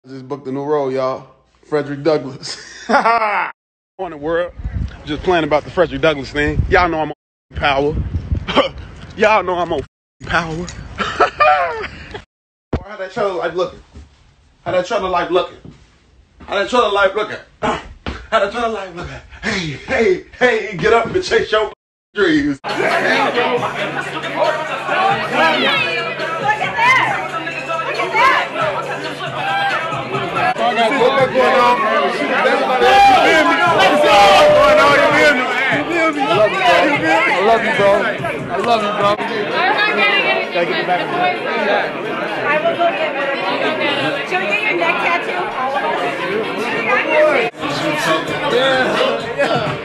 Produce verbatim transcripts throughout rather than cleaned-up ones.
Just booked a new role, y'all. Frederick Douglass. On the world. Just playing about the Frederick Douglass thing. Y'all know I'm on power. Y'all know I'm on power. How that trailer life looking? How that trailer life looking? How that trailer life looking? How that trailer life looking? Hey, hey, hey, get up and chase your dreams. Look at that! Look at that! I got what's going on. Everybody else, you feel me? What's going on? You feel me? You feel me? I love you, bro. I love you, bro. I love you, bro. Gotta get the back of the I will go get it. Should we get your neck tattoo? All of us? Yeah. Yeah.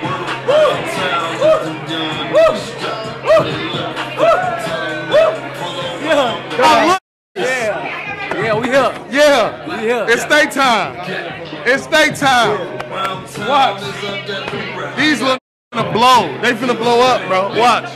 Yeah. Yeah, yeah, we here. Yeah. We here. It's stay time. It's stay time. Watch. These look finna blow. They finna blow up, bro. Watch.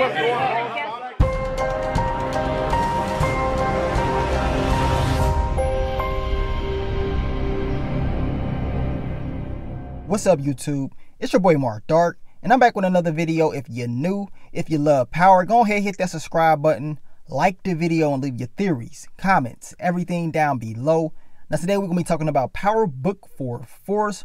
What's up, YouTube? It's your boy Mark Dark, and I'm back with another video. If you're new, if you love power, go ahead, hit that subscribe button, like the video, and leave your theories, comments, everything down below. Now today we're gonna be talking about Power Book four Force.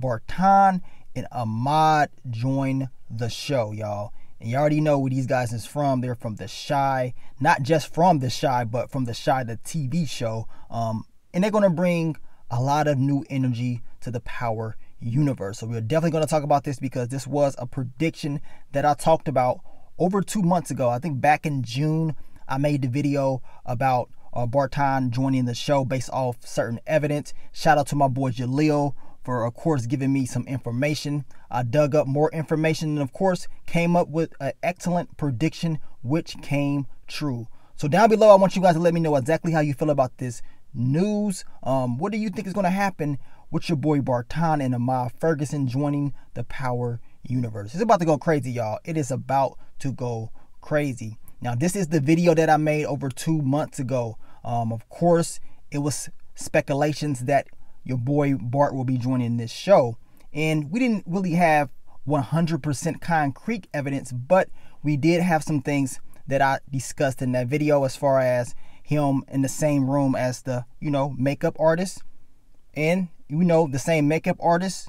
Barton and Ahmad join the show, y'all. And you already know where these guys is from. They're from The Chi, not just from The Chi, but from The Chi, the T V show. Um, and they're gonna bring a lot of new energy to the Power universe. So we're definitely going to talk about this because this was a prediction that I talked about over two months ago. I think back in June, I made the video about uh, Barton joining the show based off certain evidence. Shout out to my boy Jaleel for, of course, giving me some information. I dug up more information and, of course, came up with an excellent prediction, which came true. So down below, I want you guys to let me know exactly how you feel about this news. Um, what do you think is going to happen with your boy Barton and Ahmad Ferguson joining the Power universe? It's about to go crazy, y'all. It is about to go crazy. Now, this is the video that I made over two months ago. Um, of course, it was speculations that your boy Bart will be joining this show. And we didn't really have one hundred percent concrete evidence, but we did have some things that I discussed in that video as far as him in the same room as the, you know, makeup artist. And you know, the same makeup artist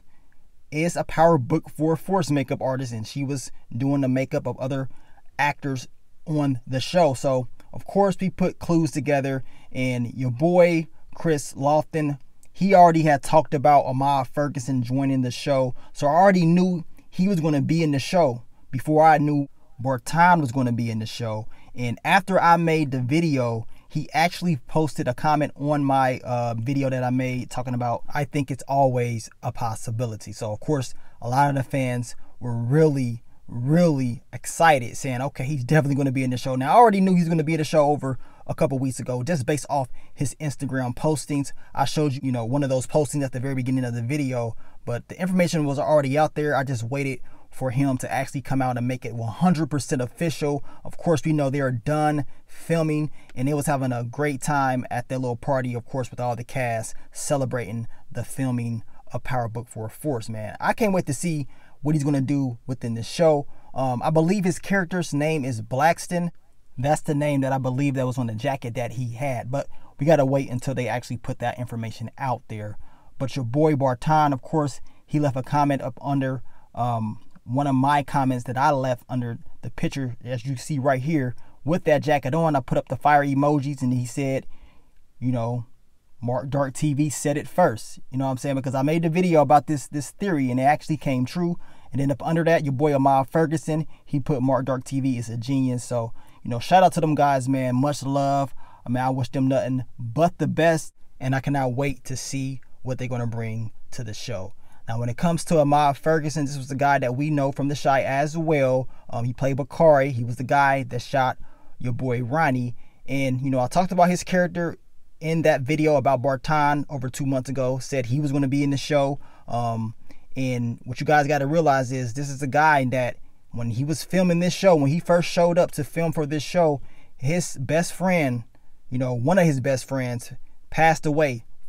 is a Power Book four Force makeup artist, and she was doing the makeup of other actors on the show. So of course we put clues together, and your boy Chris Lofton, he already had talked about Ahmad Ferguson joining the show. So I already knew he was going to be in the show before I knew Barton was going to be in the show. And after I made the video, he actually posted a comment on my uh, video that I made talking about, I think it's always a possibility. So, of course, a lot of the fans were really, really excited, saying, okay, he's definitely going to be in the show. Now, I already knew he's going to be in the show over a couple weeks ago, just based off his Instagram postings. I showed you, you know, one of those postings at the very beginning of the video, but the information was already out there. I just waited for him to actually come out and make it one hundred percent official. Of course, we know they are done filming, and they was having a great time at their little party, of course, with all the cast celebrating the filming of Power Book four Force, man. I can't wait to see what he's going to do within the show. Um, I believe his character's name is Blackston. That's the name that I believe that was on the jacket that he had, but we got to wait until they actually put that information out there. But your boy Barton, of course, he left a comment up under um, one of my comments that I left under the picture, as you see right here, with that jacket on. I put up the fire emojis, and he said, you know, Mark Dark T V said it first. You know what I'm saying? Because I made the video about this this theory, and it actually came true. And then up under that, your boy Ahmad Ferguson, he put Mark Dark T V is a genius. So, you know, shout out to them guys, man. Much love. I mean, I wish them nothing but the best, and I cannot wait to see what they're going to bring to the show. Now, when it comes to Ahmad Ferguson, this was the guy that we know from The Chi as well. Um, he played Bakari. He was the guy that shot your boy Ronnie. And, you know, I talked about his character in that video about Barton over two months ago, said he was going to be in the show. Um, and what you guys got to realize is this is a guy that when he was filming this show, when he first showed up to film for this show, his best friend, you know, one of his best friends passed away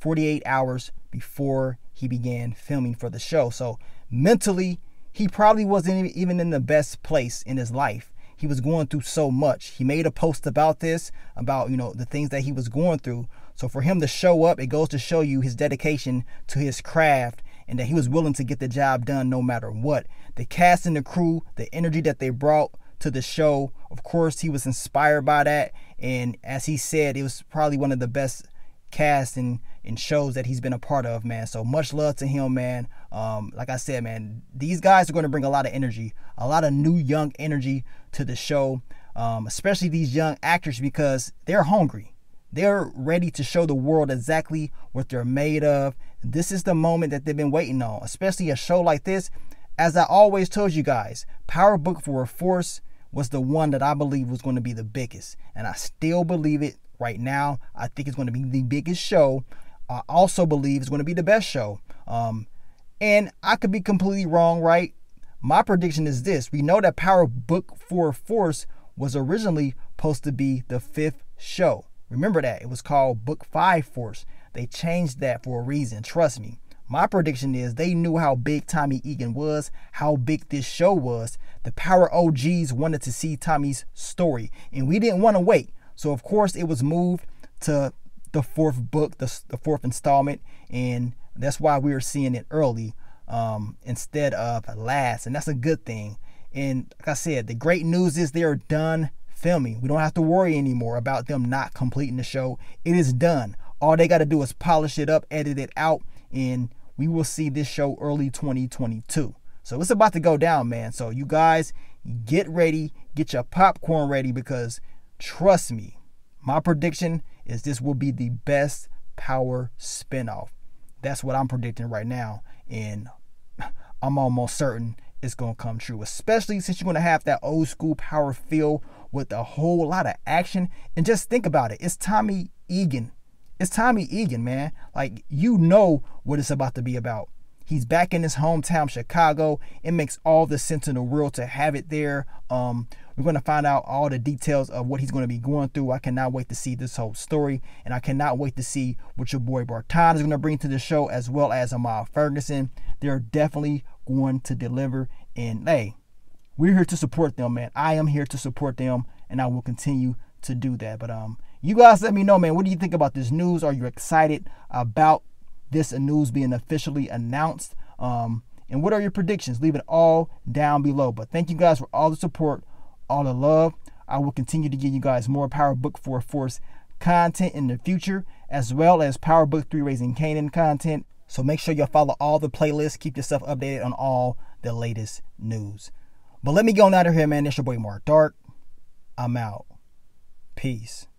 forty-eight hours before he began filming for the show. So mentally, he probably wasn't even in the best place in his life. He was going through so much. He made a post about this, about, you know, the things that he was going through. So for him to show up, it goes to show you his dedication to his craft and that he was willing to get the job done no matter what. The cast and the crew, the energy that they brought to the show, of course, he was inspired by that. And as he said, it was probably one of the best cast and, and shows that he's been a part of, man. So much love to him, man. Um, like I said, man, these guys are going to bring a lot of energy, a lot of new young energy to the show, um, especially these young actors, because they're hungry. They're ready to show the world exactly what they're made of. This is the moment that they've been waiting on, especially a show like this. As I always told you guys, Power Book for a Force was the one that I believe was going to be the biggest. And I still believe it right now. I think it's going to be the biggest show. I also believe it's going to be the best show. Um, and I could be completely wrong, right? My prediction is this. We know that Power Book for a Force was originally supposed to be the fifth show. Remember that. It was called Book five Force. They changed that for a reason. Trust me. My prediction is they knew how big Tommy Egan was, how big this show was. The Power O Gs wanted to see Tommy's story, and we didn't want to wait. So, of course, it was moved to the fourth book, the, the fourth installment, and that's why we were seeing it early um, instead of last, and that's a good thing. And like I said, the great news is they're done filming. We don't have to worry anymore about them not completing the show. It is done. All they got to do is polish it up, edit it out, and we will see this show early twenty twenty-two. So it's about to go down, man. So you guys get ready, get your popcorn ready, because trust me, my prediction is this will be the best Power spinoff. That's what I'm predicting right now, and I'm almost certain it's gonna come true, especially since you're gonna have that old school Power feel with a whole lot of action. And just think about it, it's Tommy Egan. It's Tommy Egan, man. Like, you know what it's about to be about. He's back in his hometown, Chicago. It makes all the sense in the world to have it there. Um, we're going to find out all the details of what he's going to be going through. I cannot wait to see this whole story, and I cannot wait to see what your boy Barton is going to bring to the show, as well as Amal Ferguson. They're definitely going to deliver, and hey, we're here to support them, man. I am here to support them, and I will continue to do that. But um, you guys let me know, man. What do you think about this news? Are you excited about this news being officially announced? Um, and what are your predictions? Leave it all down below. But thank you guys for all the support, all the love. I will continue to give you guys more Power Book for a Force content in the future, as well as Power Book three Raising Kanan content. So make sure you follow all the playlists. Keep yourself updated on all the latest news. But let me go on out of here, man. It's your boy Mark Dark. I'm out. Peace.